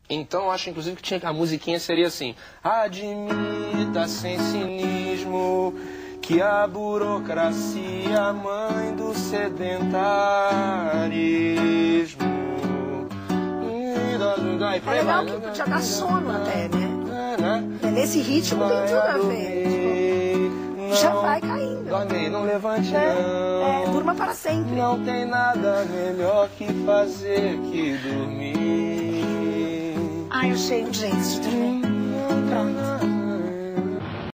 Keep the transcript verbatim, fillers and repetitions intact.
Então eu acho inclusive que tinha, a musiquinha seria assim: admita sem cinismo que a burocracia é a mãe do sedentarismo. É legal que podia dar sono até, né? É, nesse ritmo tem tudo a ver. Tipo, já vai caindo. Dorme, não levante É, não. é, durma para sempre. Não tem nada melhor que fazer que dormir. Ai, eu achei um jeito de dormir. Pronto.